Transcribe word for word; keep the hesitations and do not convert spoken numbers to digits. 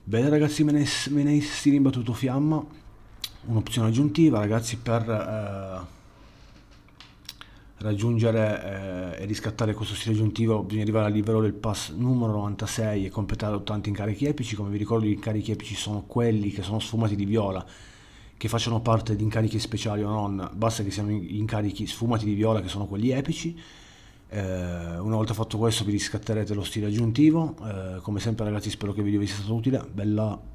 Bene ragazzi, me ne, me ne stile imbattuto fiamma, un'opzione aggiuntiva ragazzi per eh, raggiungere eh, e riscattare questo stile aggiuntivo bisogna arrivare al livello del pass numero novantasei e completare ottanta incarichi epici. Come vi ricordo, gli incarichi epici sono quelli che sono sfumati di viola, che facciano parte di incarichi speciali o non, basta che siano incarichi sfumati di viola che sono quelli epici. Eh, una volta fatto questo vi riscatterete lo stile aggiuntivo. Eh, come sempre ragazzi, spero che il video vi sia stato utile. Bella.